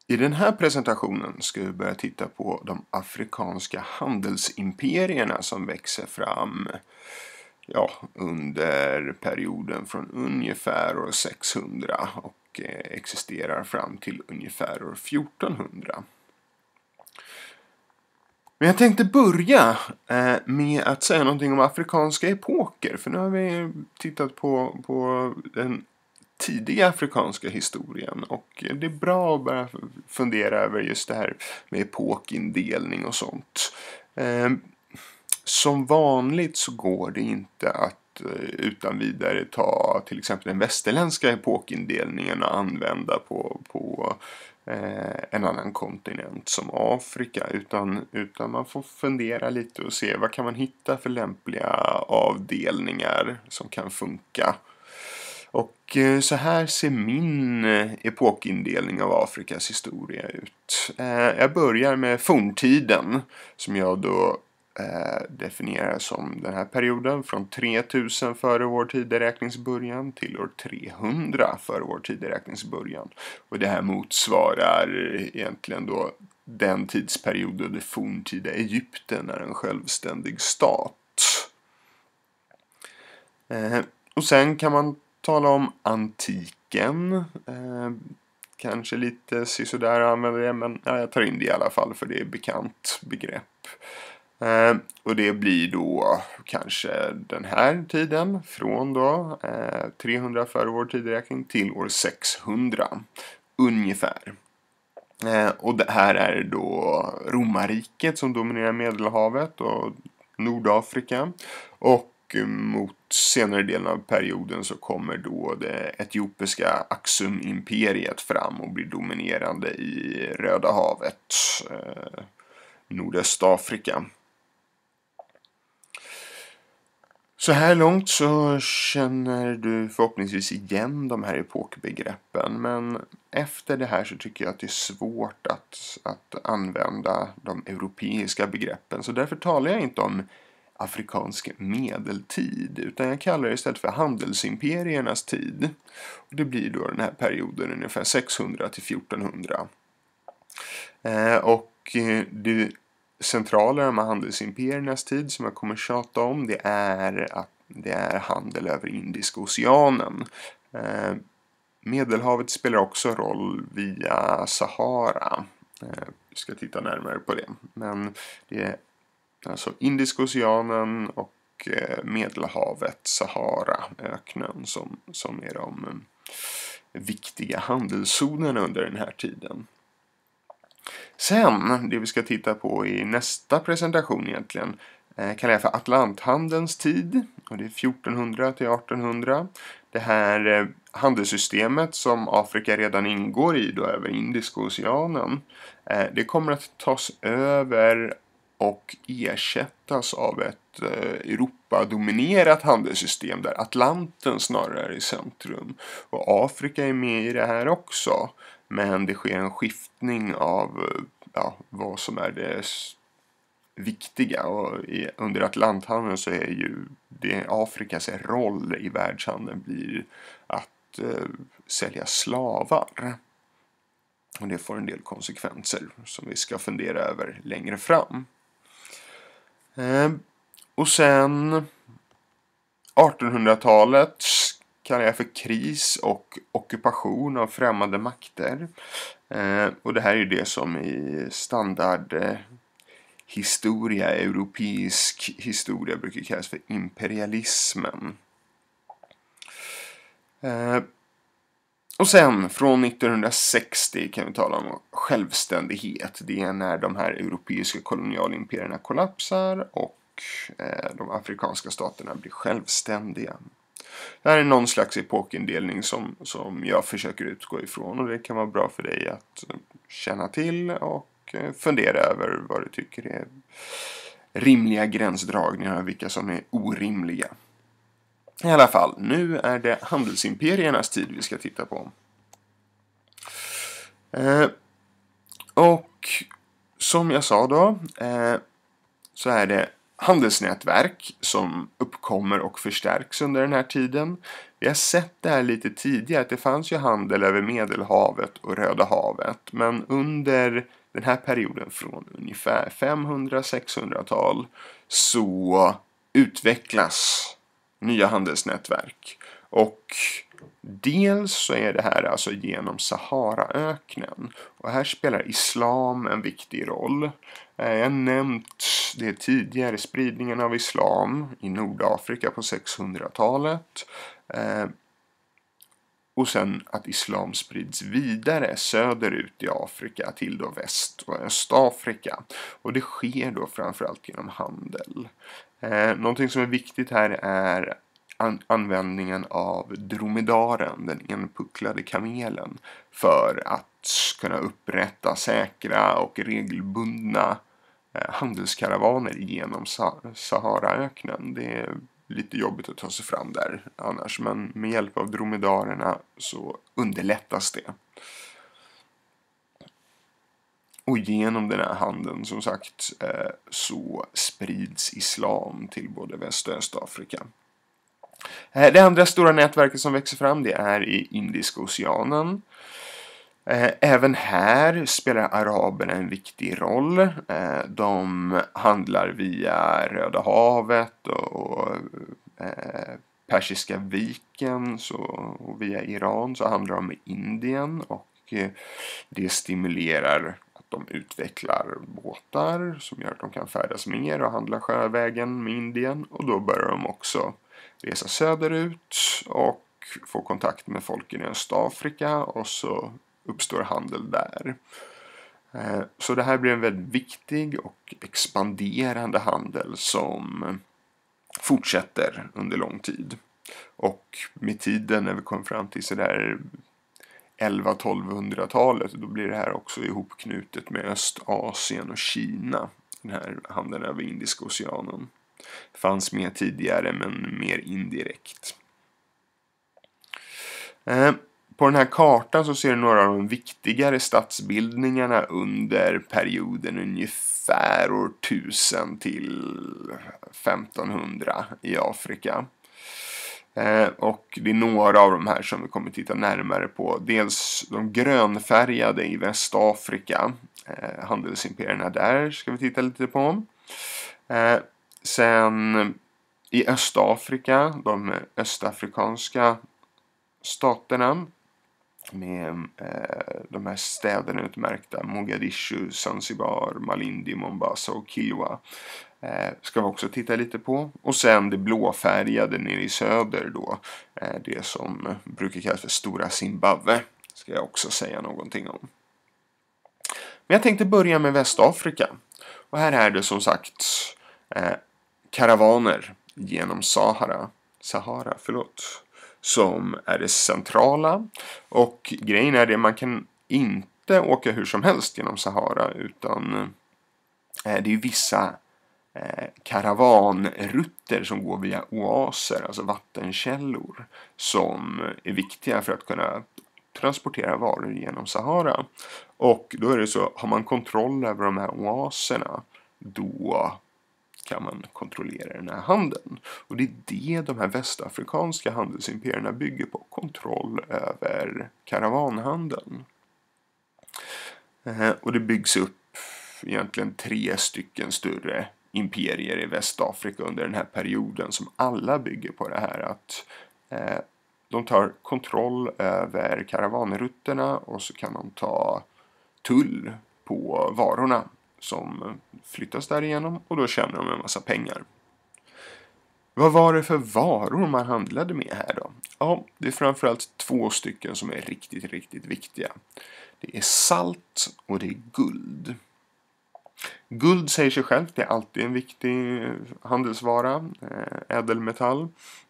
I den här presentationen ska vi börja titta på de afrikanska handelsimperierna som växer fram under perioden från ungefär år 600 och existerar fram till ungefär år 1400. Men jag tänkte börja med att säga någonting om afrikanska epoker, för nu har vi tittat på den tidiga afrikanska historien, och det är bra att börja fundera över just det här med epokindelning och sånt. Som vanligt så går det inte att utan vidare ta till exempel den västerländska epokindelningen och använda på en annan kontinent som Afrika, utan man får fundera lite och se vad kan man hitta för lämpliga avdelningar som kan funka. Och så här ser min epokindelning av Afrikas historia ut. Jag börjar med forntiden, som jag då definierar som den här perioden från 3000 före vår tideräkningsbörjan till år 300 före vår tideräkningsbörjan. Och det här motsvarar egentligen då den tidsperiod då det forntida Egypten är en självständig stat. Och sen kan man tala om antiken. Kanske lite sådär använder det, men jag tar in det i alla fall för det är bekant begrepp. Och det blir då kanske den här tiden från då 300 före vår tideräkning till år 600 ungefär. Och det här är då romarriket som dominerar Medelhavet och Nordafrika, och mot senare delen av perioden så kommer då det etiopiska Aksum-imperiet fram och blir dominerande i Röda havet, Nordöstafrika. Så här långt så känner du förhoppningsvis igen de här epokbegreppen, men efter det här så tycker jag att det är svårt att använda de europeiska begreppen, så därför talar jag inte om afrikansk medeltid, utan jag kallar det istället för handelsimperiernas tid. Och det blir då den här perioden ungefär 600 till 1400. Och det centrala i de här handelsimperiernas tid som jag kommer tjata om, det är att det är handel över Indiska oceanen. Medelhavet spelar också roll via Sahara. Vi ska titta närmare på det. Men det är alltså Indiska oceanen och Medelhavet, Sahara-öknen som är de viktiga handelszonerna under den här tiden. Sen, det vi ska titta på i nästa presentation egentligen, kallar jag för Atlanthandelns tid, och det är 1400 till 1800. Det här handelssystemet som Afrika redan ingår i då över Indiska oceanen, det kommer att tas över och ersättas av ett Europa-dominerat handelssystem där Atlanten snarare är i centrum. Och Afrika är med i det här också, men det sker en skiftning av vad som är det viktiga. Och under Atlanthandeln så är ju det Afrikas roll i världshandeln blir att sälja slavar. Och det får en del konsekvenser som vi ska fundera över längre fram. Och sen 1800-talet kallar jag för kris och ockupation av främmande makter. Och det här är ju det som i standardhistoria, europeisk historia brukar kallas för imperialismen. Och sen från 1960 kan vi tala om självständighet. Det är när de här europeiska kolonialimperierna kollapsar och de afrikanska staterna blir självständiga. Det här är någon slags epokindelning som jag försöker utgå ifrån, och det kan vara bra för dig att känna till och fundera över vad du tycker är rimliga gränsdragningar och vilka som är orimliga. I alla fall, nu är det handelsimperiernas tid vi ska titta på. Och som jag sa då, så är det handelsnätverk som uppkommer och förstärks under den här tiden. Vi har sett det här lite tidigare, att det fanns ju handel över Medelhavet och Röda havet, men under den här perioden från ungefär 500-600-tal så utvecklas nya handelsnätverk. Och dels så är det här alltså genom Saharaöknen, och här spelar islam en viktig roll. Jag har nämnt det tidigare, spridningen av islam i Nordafrika på 600-talet. Och sen att islam sprids vidare söderut i Afrika till då Väst- och Östafrika. Och det sker då framförallt genom handel. Någonting som är viktigt här är användningen av dromedaren, den enpucklade kamelen, för att kunna upprätta säkra och regelbundna handelskaravaner genom Saharaöknen. Det är lite jobbigt att ta sig fram där annars, men med hjälp av dromedarerna så underlättas det. Och genom den här handeln, som sagt, så sprids islam till både Väst- och Östafrika. Det andra stora nätverket som växer fram, det är i Indiska oceanen. Även här spelar araberna en viktig roll. De handlar via Röda havet och Persiska viken, och via Iran så handlar de med Indien, och det stimulerar att de utvecklar båtar som gör att de kan färdas mer och handla sjövägen med Indien, och då börjar de också resa söderut och få kontakt med folken i Östafrika, och så uppstår handel där. Så det här blir en väldigt viktig och expanderande handel som fortsätter under lång tid. Och med tiden, när vi kommer fram till sådär 1100-1200-talet, då blir det här också ihopknutet med Östasien och Kina, den här handeln över Indiska oceanen. Det fanns med tidigare, men mer indirekt. På den här kartan så ser du några av de viktigare stadsbildningarna under perioden ungefär år 1000 till 1500 i Afrika. Och det är några av de här som vi kommer titta närmare på. Dels de grönfärgade i Västafrika, handelsimperierna där ska vi titta lite på. Sen i Östafrika, de östafrikanska staterna med de här städerna utmärkta, Mogadishu, Zanzibar, Malindi, Mombasa och Kilwa, ska vi också titta lite på. Och sen det blåfärgade nere i söder då, det som brukar kallas för Stora Zimbabwe, ska jag också säga någonting om. Men jag tänkte börja med Västafrika, och här är det som sagt karavaner genom Sahara, som är det centrala. Och grejen är det, man kan inte åka hur som helst genom Sahara, utan det är vissa karavanrutter som går via oaser, alltså vattenkällor, som är viktiga för att kunna transportera varor genom Sahara. Och då är det så, har man kontroll över de här oaserna, då kan man kontrollera den här handeln. Och det är det de här västafrikanska handelsimperierna bygger på, kontroll över karavanhandeln. Och det byggs upp egentligen 3 stycken större imperier i Västafrika under den här perioden, som alla bygger på det här att de tar kontroll över karavanrutterna, och så kan de ta tull på varorna som flyttas därigenom, och då tjänar de en massa pengar. Vad var det för varor man handlade med här då? Ja, det är framförallt 2 stycken som är riktigt, riktigt viktiga. Det är salt och det är guld. Guld säger sig självt, det är alltid en viktig handelsvara, ädelmetall.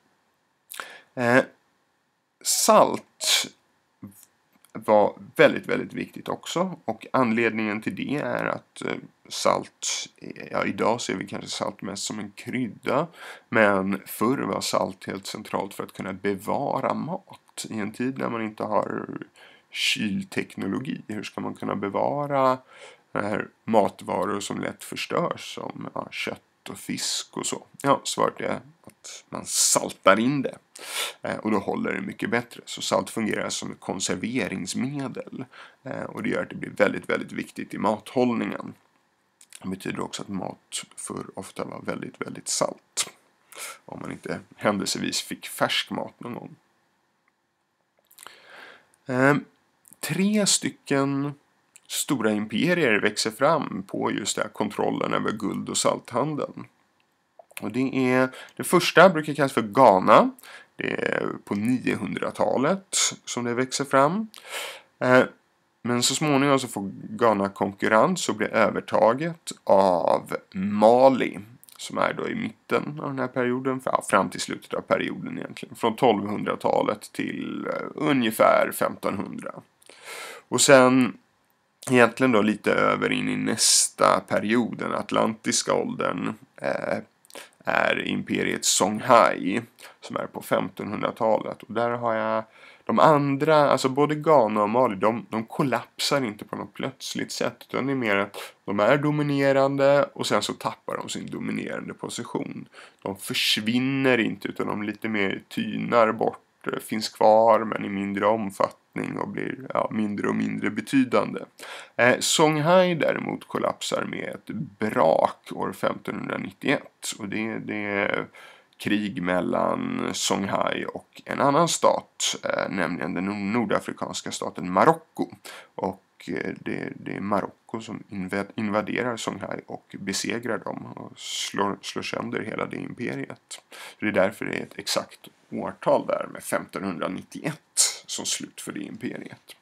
Salt var väldigt, väldigt viktigt också, och anledningen till det är att salt, idag ser vi kanske salt mest som en krydda, men förr var salt helt centralt för att kunna bevara mat i en tid när man inte har kylteknologi. Hur ska man kunna bevara här matvaror som lätt förstörs, som kött kött och fisk och så? Ja, svaret är att man saltar in det. Och då håller det mycket bättre. Så salt fungerar som ett konserveringsmedel. Och det gör att det blir väldigt, väldigt viktigt i mathållningen. Det betyder också att mat för ofta var väldigt, väldigt salt. Om man inte händelsevis fick färsk mat någon gång. 3 stycken stora imperier växer fram på just det här kontrollen över guld- och salthandeln. Och det första brukar kallas för Ghana. Det är på 900-talet som det växer fram. Men så småningom så får Ghana konkurrens och blir övertaget av Mali. Som är då i mitten av den här perioden, fram till slutet av perioden egentligen. Från 1200-talet till ungefär 1500. Och sen egentligen då lite över in i nästa period, den atlantiska åldern, är imperiet Songhai som är på 1500-talet. Och där har jag de andra, alltså både Ghana och Mali, de kollapsar inte på något plötsligt sätt. Utan det är mer att de är dominerande och sen så tappar de sin dominerande position. De försvinner inte utan de lite mer tynar bort, finns kvar men i mindre omfattning och blir mindre och mindre betydande. Songhai däremot kollapsar med ett brak år 1591 och det är krig mellan Songhai och en annan stat, nämligen den nordafrikanska staten Marocko. Och det är Marocko som invaderar Songhai och besegrar dem och slår sönder hela det imperiet. Det är därför det är ett exakt årtal där med 1591 som slut för det imperiet.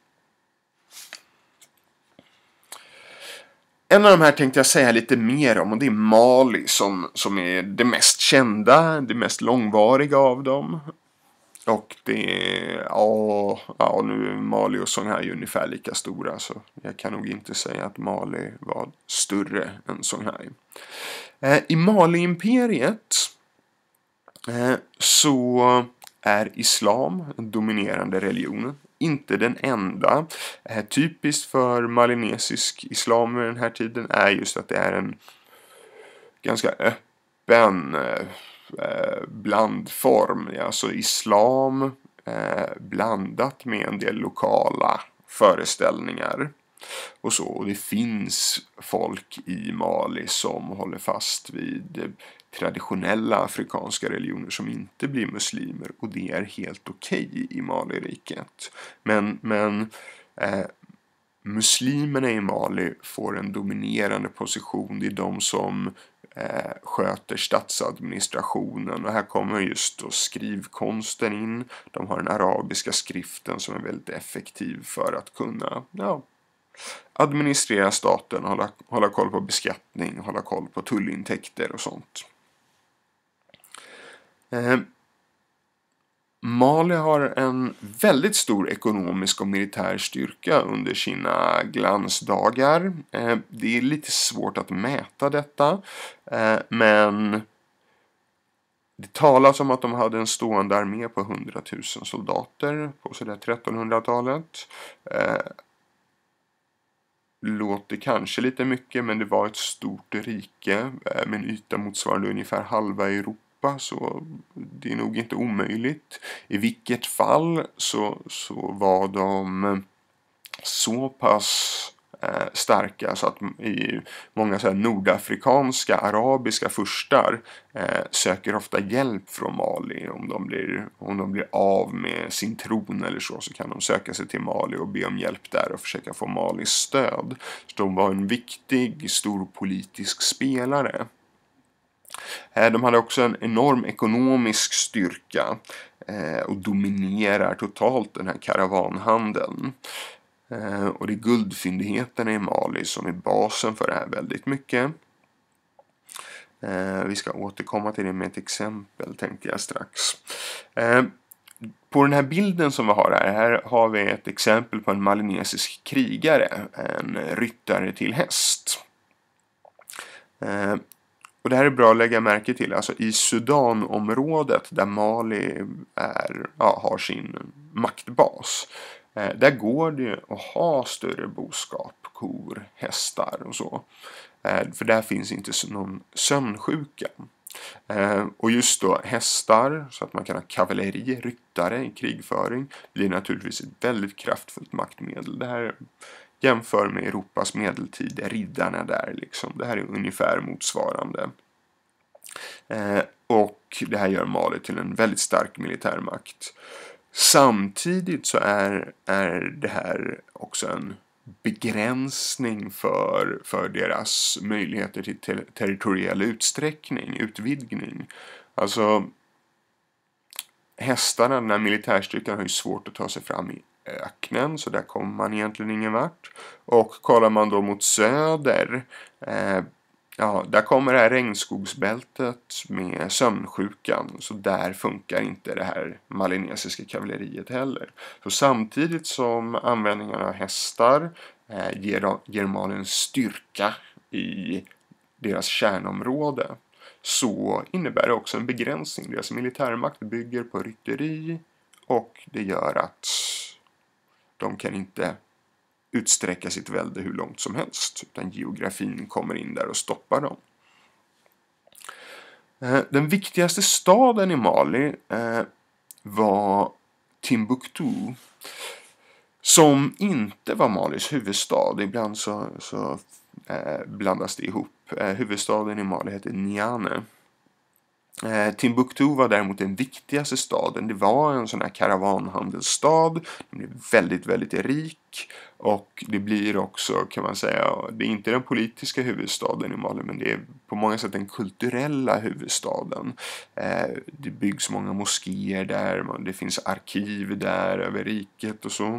En av de här tänkte jag säga lite mer om och det är Mali som är det mest kända, det mest långvariga av dem. Och det är, nu är Mali och Songhai ungefär lika stora så jag kan nog inte säga att Mali var större än Songhai. I Mali-imperiet så är islam den dominerande religionen. Inte den enda. Typiskt för malinesisk islam i den här tiden är just att det är en ganska öppen blandform. Alltså islam blandat med en del lokala föreställningar. Och det finns folk i Mali som håller fast vid traditionella afrikanska religioner som inte blir muslimer. Och det är helt okej i Maliriket. Men muslimerna i Mali får en dominerande position. Det är de som sköter statsadministrationen. Och här kommer just då skrivkonsten in. De har den arabiska skriften som är väldigt effektiv för att kunna administrera staten, hålla koll på beskattning, hålla koll på tullintäkter och sånt. Mali har en väldigt stor ekonomisk och militär styrka under sina glansdagar. Det är lite svårt att mäta detta, men det talas om att de hade en stående armé på 100 000 soldater på sådär 1300-talet. Låter kanske lite mycket, men det var ett stort rike med en yta motsvarande ungefär halva Europa, så det är nog inte omöjligt. I vilket fall så var de så pass starka så att i många så här nordafrikanska, arabiska furstar söker ofta hjälp från Mali. Om de blir av med sin tron eller så kan de söka sig till Mali och be om hjälp där och försöka få Malis stöd. Så de var en viktig, stor politisk spelare. De hade också en enorm ekonomisk styrka och dominerar totalt den här karavanhandeln. Och det är guldfyndigheterna i Mali som är basen för det här väldigt mycket. Vi ska återkomma till det med ett exempel, tänkte jag strax. På den här bilden som vi har här har vi ett exempel på en malinesisk krigare, en ryttare till häst. Och det här är bra att lägga märke till. Alltså i Sudanområdet där Mali har sin maktbas. Där går det att ha större boskap, kor, hästar och så. För där finns inte någon sömnsjuka. Och just då hästar, så att man kan ha kavalleri, ryttare i krigföring, blir naturligtvis ett väldigt kraftfullt maktmedel. Det här jämför med Europas medeltid, riddarna där liksom. Det här är ungefär motsvarande. Och det här gör Mali till en väldigt stark militärmakt. Samtidigt så är det här också en begränsning för deras möjligheter till territoriell utvidgning. Alltså hästarna, den här militärstyrkan, har ju svårt att ta sig fram i öknen, så där kommer man egentligen ingen vart. Och kollar man då mot söder, där kommer det här regnskogsbältet med sömnsjukan, så där funkar inte det här malinesiska kavalleriet heller. Så samtidigt som användningen av hästar ger Mali styrka i deras kärnområde, så innebär det också en begränsning. Deras militärmakt bygger på rytteri, och det gör att de kan inte utsträcka sitt välde hur långt som helst, utan geografin kommer in där och stoppar dem. Den viktigaste staden i Mali var Timbuktu, som inte var Malis huvudstad. Ibland så blandas det ihop. Huvudstaden i Mali heter Niamey. Timbuktu var däremot den viktigaste staden. Det var en sån här karavanhandelsstad. Den blev väldigt, väldigt rik. Och det blir också, kan man säga, det är inte den politiska huvudstaden i Mali, men det är på många sätt den kulturella huvudstaden. Det byggs många moskéer där. Det finns arkiv där över riket och så.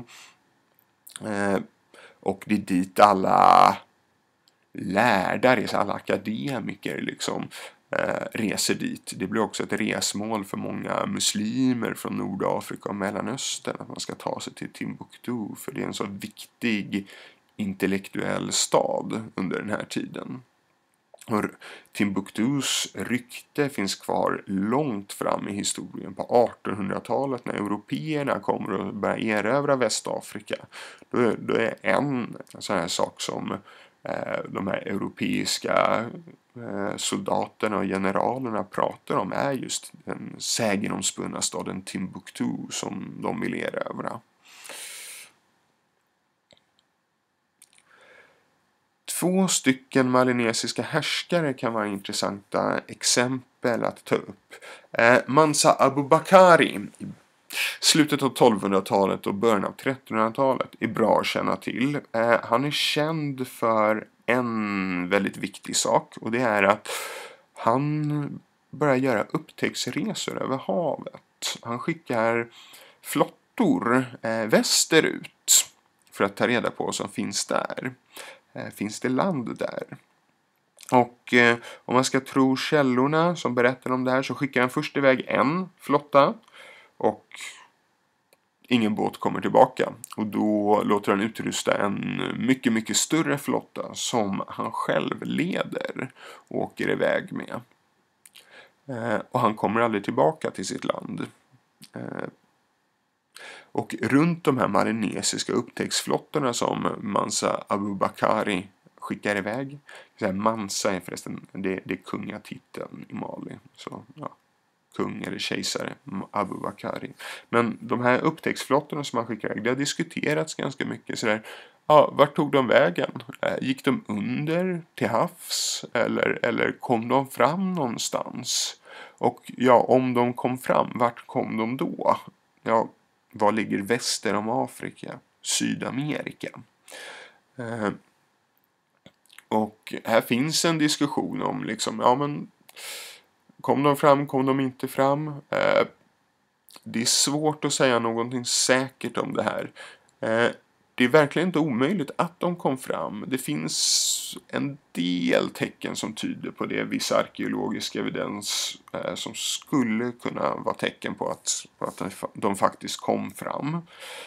Och det är dit alla lärda, alla akademiker liksom reser dit. Det blir också ett resmål för många muslimer från Nordafrika och Mellanöstern, att man ska ta sig till Timbuktu, för det är en så viktig intellektuell stad under den här tiden. Och Timbuktus rykte finns kvar långt fram i historien. På 1800-talet när européerna kommer och börjar erövra Västafrika, då är en sån här sak som de här europeiska soldaterna och generalerna pratar om är just den sägenomspunna staden Timbuktu som de vill erövra. 2 stycken malinesiska härskare kan vara intressanta exempel att ta upp. Mansa Abubakari i slutet av 1200-talet och början av 1300-talet är bra att känna till. Han är känd för en väldigt viktig sak, och det är att han börjar göra upptäcktsresor över havet. Han skickar flottor västerut för att ta reda på vad som finns där. Finns det land där? Och om man ska tro källorna som berättar om det här, så skickar han först iväg en flotta och ingen båt kommer tillbaka. Och då låter han utrusta en mycket, mycket större flotta som han själv leder och åker iväg med. Och han kommer aldrig tillbaka till sitt land. Och runt de här malinesiska upptäcktsflottorna som Mansa Abubakari skickar iväg. Mansa är förresten, det är kungatiteln i Mali. Så ja, kung eller kejsare Abubakari. Men de här upptäcktsflottorna som man skickar iväg, det har diskuterats ganska mycket sådär. Ja, vart tog de vägen? Gick de under till havs? Eller kom de fram någonstans? Och ja, om de kom fram, vart kom de då? Ja, var ligger väster om Afrika? Sydamerika. Och här finns en diskussion om liksom, ja men kom de fram, kom de inte fram? Det är svårt att säga någonting säkert om det här. Det är verkligen inte omöjligt att de kom fram. Det finns en del tecken som tyder på det. Viss arkeologisk evidens som skulle kunna vara tecken på att de faktiskt kom fram.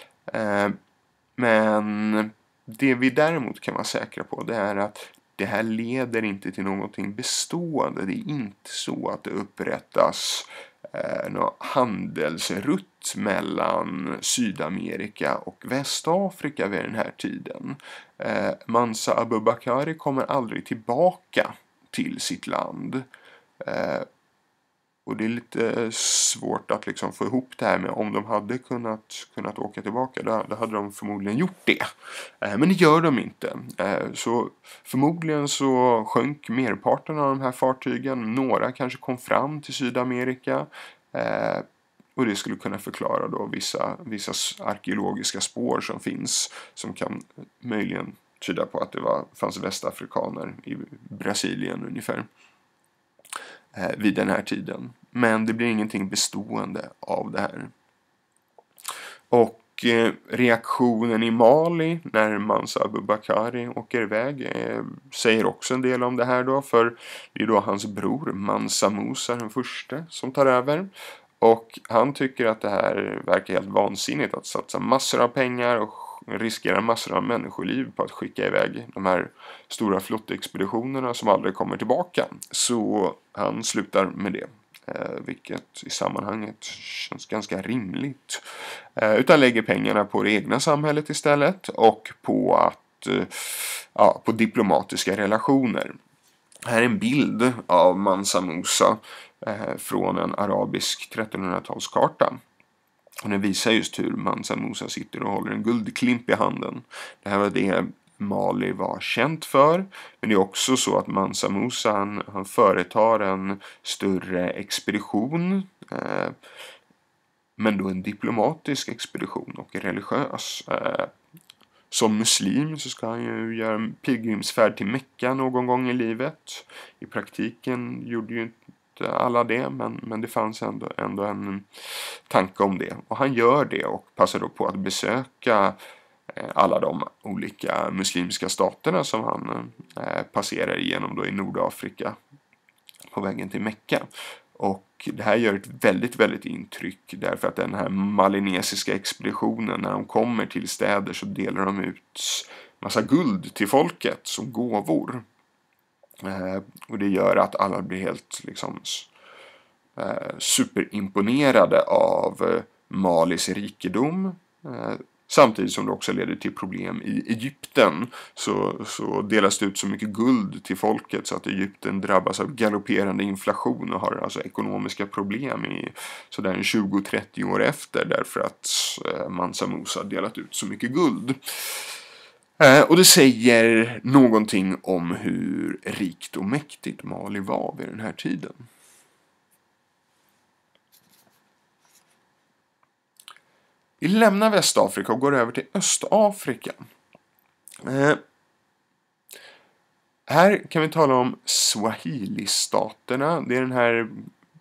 Men det vi däremot kan vara säkra på, det är att det här leder inte till någonting bestående. Det är inte så att det upprättas några handelsrutter konflikt mellan Sydamerika och Västafrika vid den här tiden. Mansa Abubakari kommer aldrig tillbaka till sitt land. Och det är lite svårt att liksom få ihop det här med om de hade kunnat åka tillbaka. Då hade de förmodligen gjort det. Men det gör de inte. Så förmodligen så sjönk merparten av de här fartygen. Några kanske kom fram till Sydamerika. Och det skulle kunna förklara då vissa arkeologiska spår som finns. Som kan möjligen tyda på att det fanns västafrikaner i Brasilien ungefär. Vid den här tiden. Men det blir ingenting bestående av det här. Och reaktionen i Mali när Mansa Abubakari åker iväg säger också en del om det här då. För det är då hans bror Mansa Musa den första som tar över. Och han tycker att det här verkar helt vansinnigt att satsa massor av pengar och riskera massor av människoliv på att skicka iväg de här stora flottexpeditionerna som aldrig kommer tillbaka. Så han slutar med det. Vilket i sammanhanget känns ganska rimligt. Utan lägger pengarna på det egna samhället istället och på på diplomatiska relationer. Här är en bild av Mansa Musa från en arabisk 1300-talskarta. Och den visar just hur Mansa Musa sitter och håller en guldklimp i handen. Det här var det Mali var känt för. Men det är också så att Mansa Musa han företar en större expedition. Men då en diplomatisk expedition och religiös. Som muslim så ska han ju göra en pilgrimsfärd till Mekka någon gång i livet. I praktiken gjorde ju inte alla det, men det fanns ändå en tanke om det. Och han gör det och passar då på att besöka alla de olika muslimska staterna som han passerar igenom då i Nordafrika på vägen till Mekka. Och det här gör ett väldigt, väldigt intryck därför att den här malinesiska expeditionen, när de kommer till städer så delar de ut massa guld till folket som gåvor. Och det gör att alla blir helt liksom superimponerade av Malis rikedom. Samtidigt som det också leder till problem i Egypten så delas det ut så mycket guld till folket så att Egypten drabbas av galopperande inflation och har alltså ekonomiska problem i sådär 20-30 år efter därför att Mansa Musa delat ut så mycket guld. Och det säger någonting om hur rikt och mäktigt Mali var vid den här tiden. Vi lämnar Västafrika och går över till Östafrika. Här kan vi tala om Swahili-staterna. Det är den här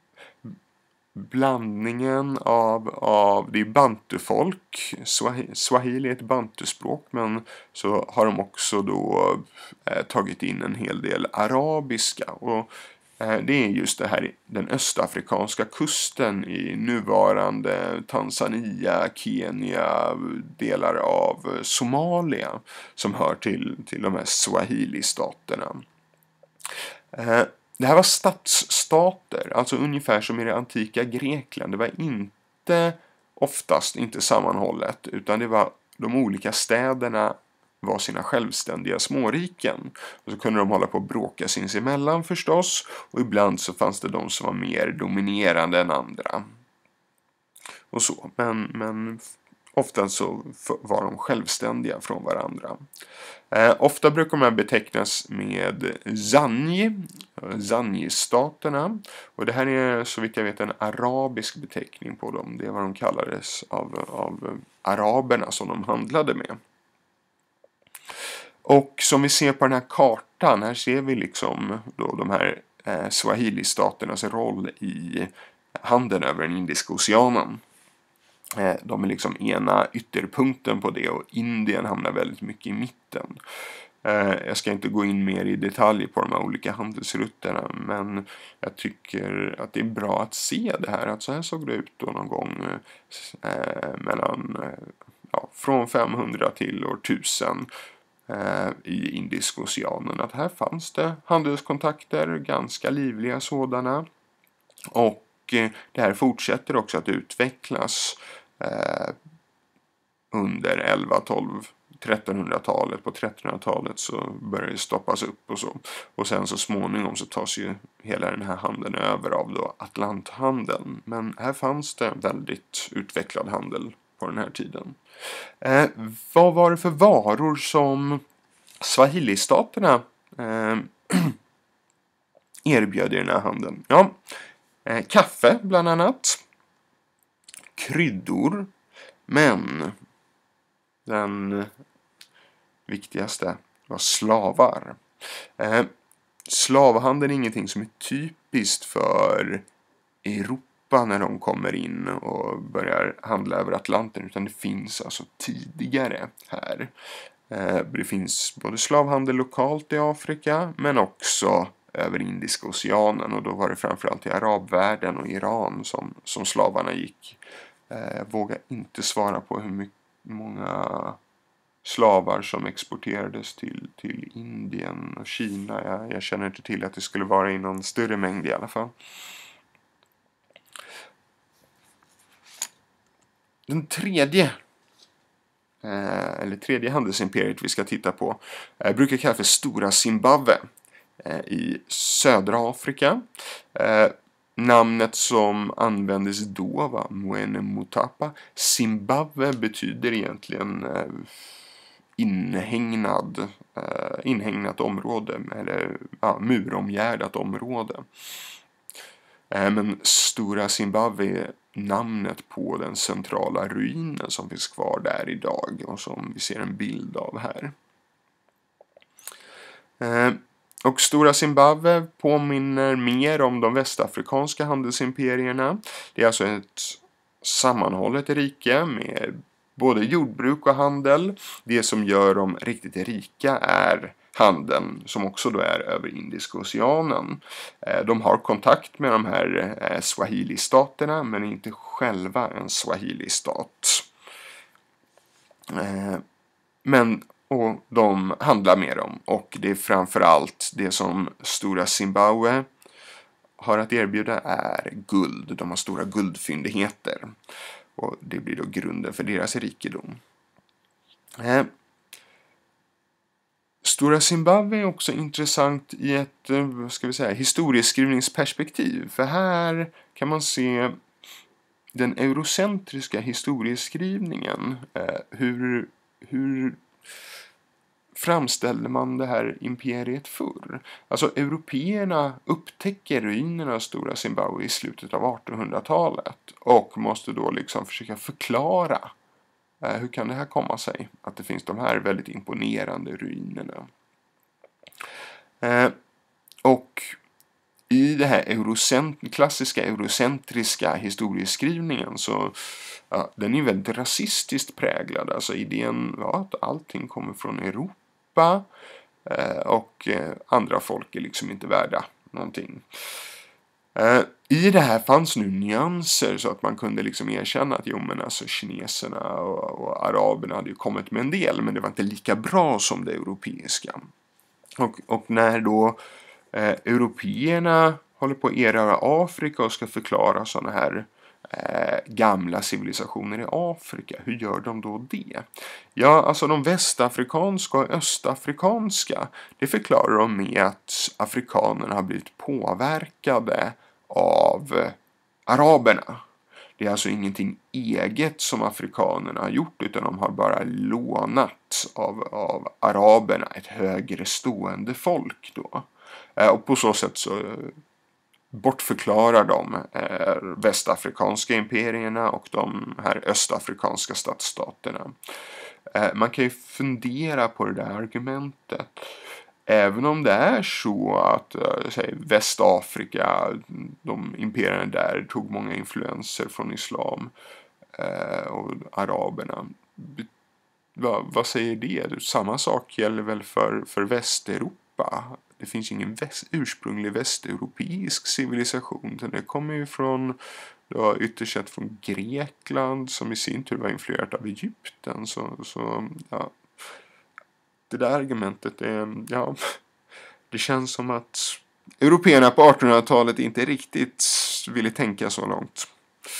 blandningen av det är bantufolk. Swahili är ett bantuspråk, men så har de också då tagit in en hel del arabiska. Och det är just det här, den östafrikanska kusten i nuvarande Tanzania, Kenya, delar av Somalia som hör till de här Swahili-staterna. Det här var stadsstater, alltså ungefär som i det antika Grekland. Det var oftast inte sammanhållet, utan det var de olika städerna var sina självständiga småriken. Och så kunde de hålla på att bråka sinsemellan förstås. Och ibland så fanns det de som var mer dominerande än andra. Och så. Men ofta så var de självständiga från varandra. Ofta brukar de här betecknas med Zanji-staterna. Och det här är så vitt jag vet en arabisk beteckning på dem. Det är vad de kallades av araberna som de handlade med. Och som vi ser på den här kartan, här ser vi liksom då de här Swahili-staternas roll i handeln över den Indiska oceanen. De är liksom ena ytterpunkten på det och Indien hamnar väldigt mycket i mitten. Jag ska inte gå in mer i detalj på de här olika handelsrutterna, men jag tycker att det är bra att se det här. Att så här såg det ut då någon gång från 500 till år 1000 i Indiska oceanen. Att här fanns det handelskontakter, ganska livliga sådana. Och det här fortsätter också att utvecklas under 11, 12, 1300-talet. På 1300-talet så börjar det stoppas upp och så. Och sen så småningom så tas ju hela den här handeln över av då Atlanthandeln. Men här fanns det väldigt utvecklad handel på den här tiden. Vad var det för varor som Swahili-staterna erbjöd i den här handeln? Ja, kaffe bland annat. Kryddor. Men den viktigaste var slavar. Slavhandeln är ingenting som är typiskt för Europa när de kommer in och börjar handla över Atlanten, utan det finns alltså tidigare här. Det finns både slavhandel lokalt i Afrika men också över Indiska oceanen, och då var det framförallt i arabvärlden och Iran som slavarna gick. Jag vågar inte svara på hur många slavar som exporterades till Indien och Kina. Jag känner inte till att det skulle vara i någon större mängd i alla fall. Den tredje handelsimperiet vi ska titta på brukar kallas för Stora Zimbabwe i södra Afrika. Namnet som användes då var Mwene Mutapa. Zimbabwe betyder egentligen inhägnat område, eller muromgärdat område. Men Stora Zimbabwe är namnet på den centrala ruinen som finns kvar där idag och som vi ser en bild av här. Och Stora Zimbabwe påminner mer om de västafrikanska handelsimperierna. Det är alltså ett sammanhållet rike med både jordbruk och handel. Det som gör dem riktigt rika är handeln, som också då är över Indiska oceanen. De har kontakt med de här Swahili-staterna, men inte själva en Swahili-stat. Och de handlar med dem, och det är framförallt det som Stora Zimbabwe har att erbjuda är guld. De har stora guldfyndigheter, och det blir då grunden för deras rikedom. Stora Zimbabwe är också intressant i ett historieskrivningsperspektiv, för här kan man se den eurocentriska historieskrivningen. Hur framställde man det här imperiet förr? Alltså européerna upptäcker ruinerna av Stora Zimbabwe i slutet av 1800-talet och måste då liksom försöka förklara hur kan det här komma sig att det finns de här väldigt imponerande ruinerna. Och i det här klassiska eurocentriska historieskrivningen så den är väldigt rasistiskt präglad. Alltså idén att allting kommer från Europa och andra folk är liksom inte värda någonting. I det här fanns nu nyanser så att man kunde liksom erkänna att kineserna och araberna hade ju kommit med en del, men det var inte lika bra som det europeiska. Och när då européerna håller på att erövra Afrika och ska förklara sådana här gamla civilisationer i Afrika, hur gör de då det? Ja, alltså de västafrikanska och östafrikanska, det förklarar de med att afrikanerna har blivit påverkade av araberna. Det är alltså ingenting eget som afrikanerna har gjort, utan de har bara lånat av araberna, ett högre stående folk då. Och på så sätt så bortförklarar de västafrikanska imperierna och de här östafrikanska stadsstaterna. Man kan ju fundera på det där argumentet. Även om det är så att Västafrika, de imperierna där tog många influenser från islam och araberna. Vad säger det? Samma sak gäller väl för Västeuropa. Det finns ingen ursprunglig västeuropeisk civilisation. Det kommer ju från ytterst sett från Grekland, som i sin tur var influerat av Egypten. Så det där argumentet det känns som att européerna på 1800-talet inte riktigt ville tänka så långt.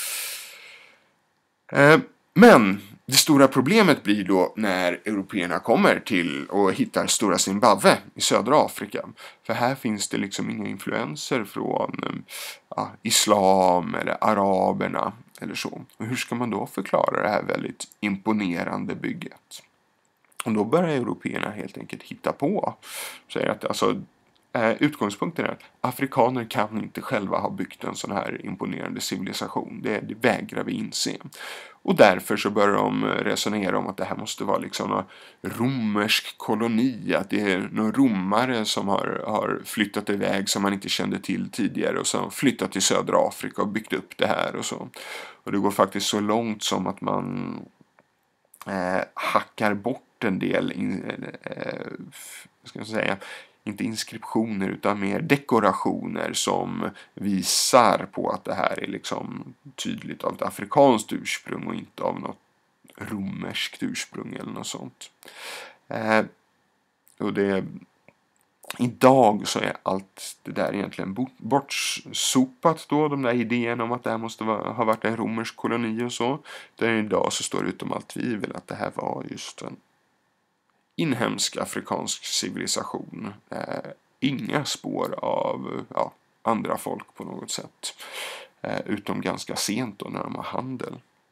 Men det stora problemet blir då när européerna kommer till och hittar stora Zimbabwe i södra Afrika. För här finns det liksom inga influenser från islam eller araberna eller så. Och hur ska man då förklara det här väldigt imponerande bygget? Och då börjar européerna helt enkelt hitta på. Säger att utgångspunkten är att afrikaner kan inte själva ha byggt en sån här imponerande civilisation. Det vägrar vi inse. Och därför så börjar de resonera om att det här måste vara liksom en romersk koloni. Att det är några romare som har flyttat iväg som man inte kände till tidigare. Och som flyttat till södra Afrika och byggt upp det här och så. Och det går faktiskt så långt som att man hackar bort en del ska jag säga, inte inskriptioner utan mer dekorationer som visar på att det här är liksom tydligt av ett afrikanskt ursprung och inte av något romerskt ursprung eller något sånt. Och idag så är allt det där egentligen bortsopat då, de där idéerna om att det här måste ha varit en romersk koloni och så. Där idag så står det utom allt tvivel att det här var just en inhemsk afrikansk civilisation. Inga spår av andra folk på något sätt. Utom ganska sent då när de har handel.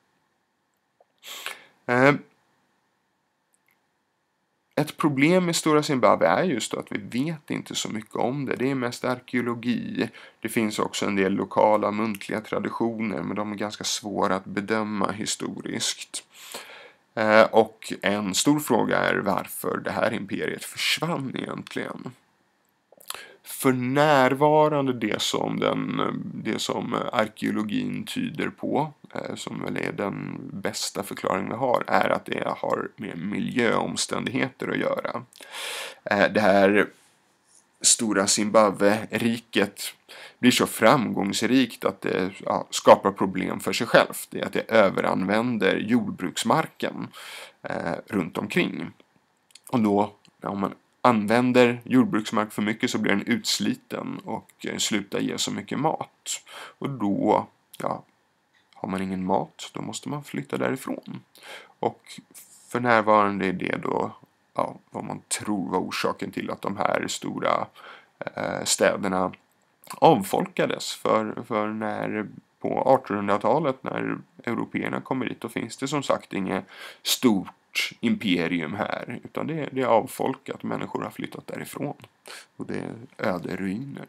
Ett problem med stora Zimbabwe är just att vi vet inte så mycket om det. Det är mest arkeologi. Det finns också en del lokala muntliga traditioner, men de är ganska svåra att bedöma historiskt. Och en stor fråga är varför det här imperiet försvann egentligen. För närvarande det som arkeologin tyder på, som väl är den bästa förklaringen vi har, är att det har med miljöomständigheter att göra. Det här stora Zimbabwe-riket blir så framgångsrikt att det skapar problem för sig självt. Det är att det överanvänder jordbruksmarken runt omkring. Och då, om man använder jordbruksmark för mycket så blir den utsliten och slutar ge så mycket mat. Och då, har man ingen mat, då måste man flytta därifrån. Och för närvarande är det då vad man tror var orsaken till att de här stora städerna avfolkades. För när på 1800-talet när européerna kommer hit, då finns det som sagt inget stort imperium här, utan det är avfolkat, människor har flyttat därifrån och det är öde ruiner.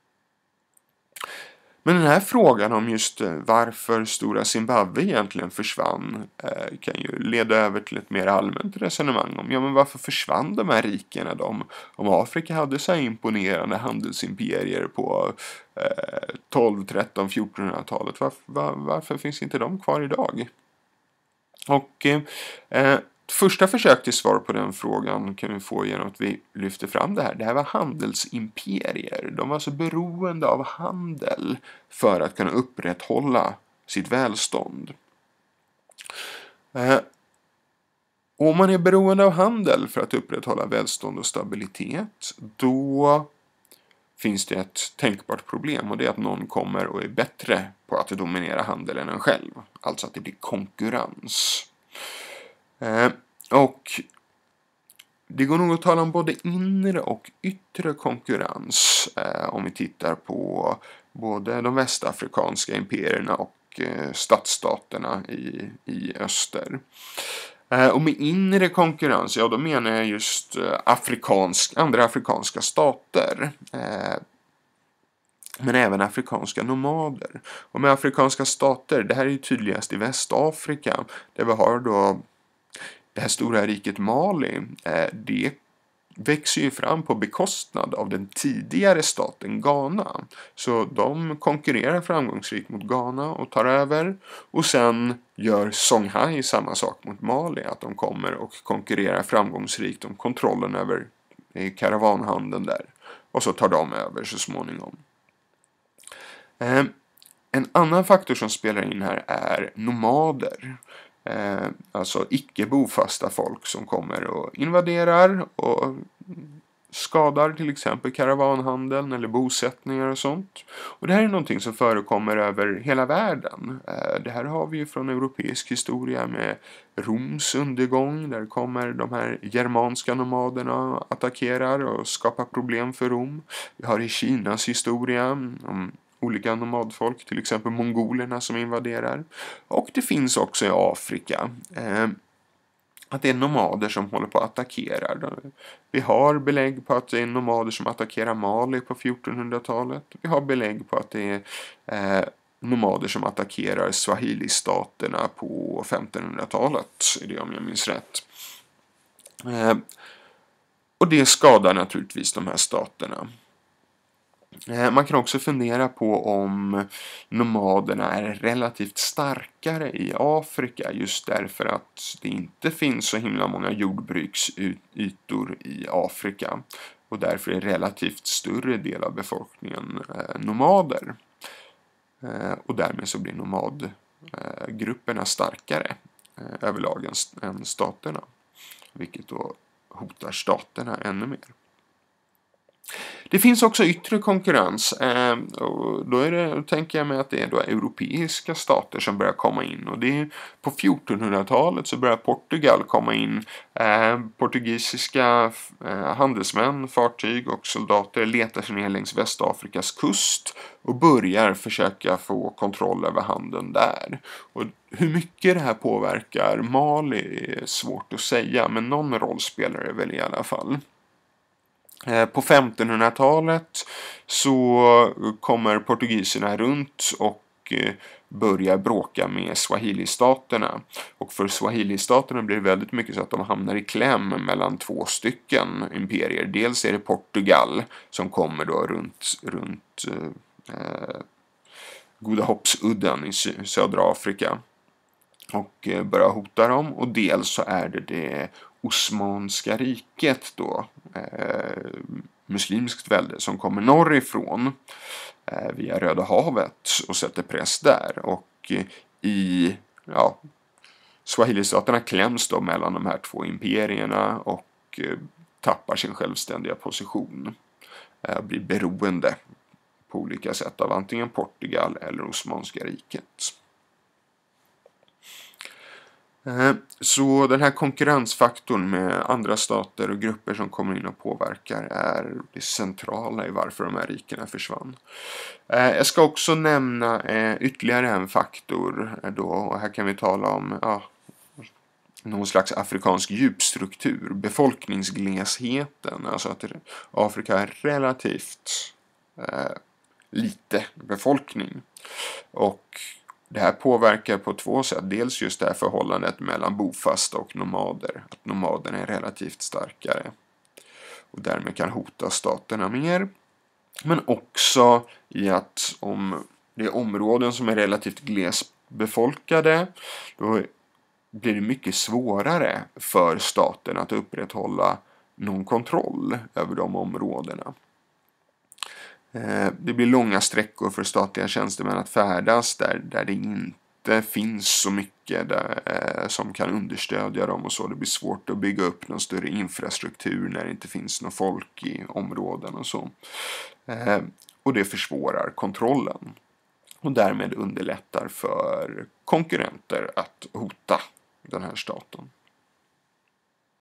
Men den här frågan om just varför stora Zimbabwe egentligen försvann kan ju leda över till ett mer allmänt resonemang om men varför försvann de här rikena om Afrika hade så här imponerande handelsimperier på 12, 13, 1400-talet. Varför finns inte de kvar idag? Och första försök till svar på den frågan kan vi få genom att vi lyfter fram det här. Det här var handelsimperier. De var alltså beroende av handel för att kunna upprätthålla sitt välstånd. Om man är beroende av handel för att upprätthålla välstånd och stabilitet, då finns det ett tänkbart problem, och det är att någon kommer och är bättre på att dominera handeln än en själv. Alltså att det blir konkurrens. Och det går nog att tala om både inre och yttre konkurrens om vi tittar på både de västafrikanska imperierna och stadsstaterna i öster. Och med inre konkurrens, då menar jag just andra afrikanska stater. Men även afrikanska nomader. Och med afrikanska stater, det här är ju tydligast i Västafrika, där vi har då det här stora riket Mali. Det växer ju fram på bekostnad av den tidigare staten Ghana. Så de konkurrerar framgångsrikt mot Ghana och tar över. Och sen gör Songhai samma sak mot Mali. Att de kommer och konkurrerar framgångsrikt om kontrollen över karavanhandeln där. Och så tar de över så småningom. En annan faktor som spelar in här är nomader. Alltså icke bofasta folk som kommer och invaderar och skadar till exempel karavanhandeln eller bosättningar och sånt. Och det här är någonting som förekommer över hela världen. Det här har vi ju från europeisk historia med Roms undergång. Där kommer de här germanska nomaderna och attackerar och skapar problem för Rom. Vi har i Kinas historia om olika nomadfolk, till exempel mongolerna som invaderar. Och det finns också i Afrika. Att det är nomader som håller på att attackera. Vi har belägg på att det är nomader som attackerar Mali på 1400-talet. Vi har belägg på att det är nomader som attackerar Swahili-staterna på 1500-talet, är det om jag minns rätt. Och det skadar naturligtvis de här staterna. Man kan också fundera på om nomaderna är relativt starkare i Afrika just därför att det inte finns så himla många jordbruksytor i Afrika och därför är relativt större del av befolkningen nomader. Och därmed så blir nomadgrupperna starkare överlag än staterna, vilket då hotar staterna ännu mer. Det finns också yttre konkurrens och då tänker jag mig att det är då europeiska stater som börjar komma in och det är på 1400-talet så börjar Portugal komma in. Portugisiska handelsmän, fartyg och soldater letar sig ner längs Västafrikas kust och börjar försöka få kontroll över handeln där. Och hur mycket det här påverkar Mali är svårt att säga, men någon roll spelar det väl i alla fall. På 1500-talet så kommer portugiserna runt och börjar bråka med Swahili-staterna. Och för Swahili-staterna blir det väldigt mycket så att de hamnar i kläm mellan två stycken imperier. Dels är det Portugal som kommer då runt Goda Hoppsudden i södra Afrika och börjar hota dem. Och dels så är det Osmanska riket då, muslimskt välde som kommer norrifrån via Röda havet och sätter press där. Och Swahili-staterna kläms då mellan de här två imperierna och tappar sin självständiga position. Blir beroende på olika sätt av antingen Portugal eller Osmanska riket. Så den här konkurrensfaktorn med andra stater och grupper som kommer in och påverkar är det centrala i varför de här rikena försvann. Jag ska också nämna ytterligare en faktor då, och här kan vi tala om någon slags afrikansk djupstruktur, befolkningsglesheten, alltså att Afrika är relativt lite befolkning och det här påverkar på två sätt. Dels just det här förhållandet mellan bofasta och nomader. Att nomaderna är relativt starkare. Och därmed kan hota staterna mer. Men också i att om det är områden som är relativt glesbefolkade. Då blir det mycket svårare för staten att upprätthålla någon kontroll över de områdena. Det blir långa sträckor för statliga tjänstemän att färdas där det inte finns så mycket som kan understödja dem och så. Det blir svårt att bygga upp någon större infrastruktur när det inte finns någon folk i områden och så. Och det försvårar kontrollen och därmed underlättar för konkurrenter att hota den här staten.